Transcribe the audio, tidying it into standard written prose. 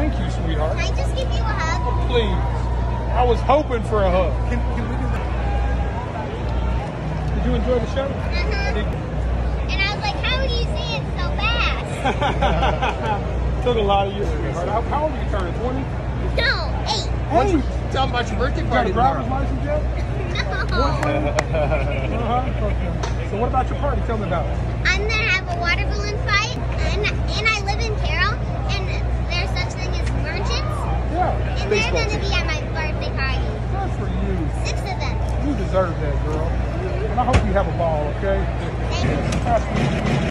Thank you, sweetheart. Can I just give you a hug? Oh, please. I was hoping for a hug. Can we do that? Did you enjoy the show? And I was like, how do you see it so fast? Took a lot of years, sweetheart. How old are you turning? 20? No, 8. Hey, Tell them about your birthday you got party a driver's tomorrow. license yet? No. Boyfriend? Okay. So what about your party? Tell me about it. I'm going to have a water balloon fight, and I live in Carroll, and there's such thing as merchants, Yeah. and they're going to be at my birthday party. Good for you. 6 of them. You deserve that, girl. And I hope you have a ball, okay? Thank you.